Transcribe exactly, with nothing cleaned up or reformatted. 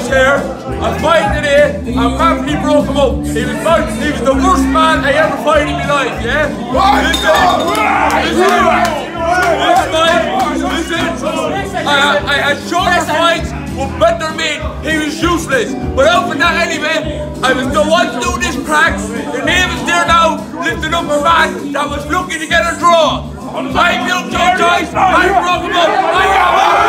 was here, I fight today, and properly broke him up. He was fun. He was the worst man I ever fought in my life, yeah? Listen, listen, listen, I, I had shorter fights with better men. He was useless. But out for that anyway, I was the one to do this crack. The name is there now, lifting up a man that was looking to get a draw. I built your guys, I broke him up, I